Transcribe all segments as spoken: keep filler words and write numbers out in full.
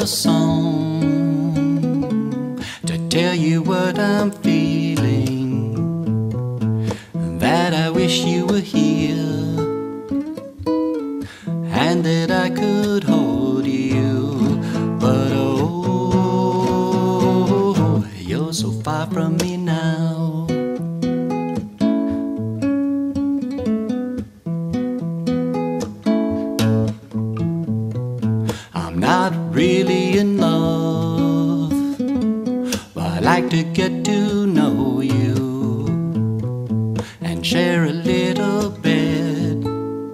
little song to tell you what I'm feeling, that I wish you were here and that I could hold you, but oh, you're so far from me now. I'm not really in love, but I like to get to know you and share a little bed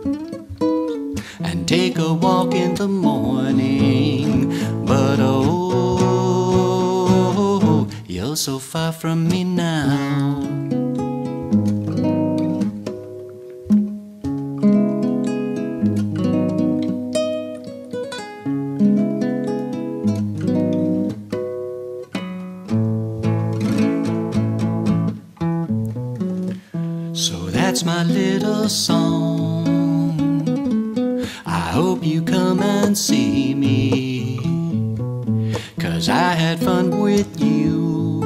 and take a walk in the morning, but oh, you're so far from me now. So that's my little song. I hope you come and see me, 'cause I had fun with you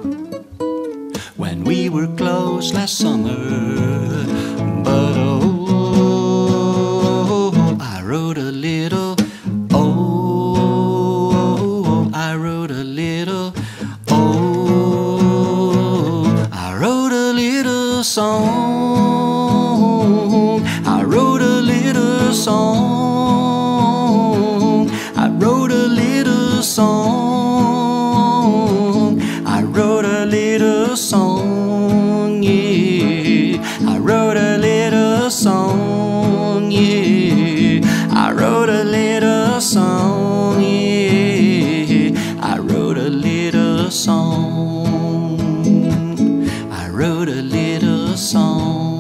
when we were close last summer. But oh, I wrote a little, oh, I wrote a little, oh, I wrote a little song. I wrote a little song. I wrote a little song. I wrote a little song, yeah. I wrote a little song, yeah. I wrote a little song, yeah. I wrote a little song. I wrote a little song.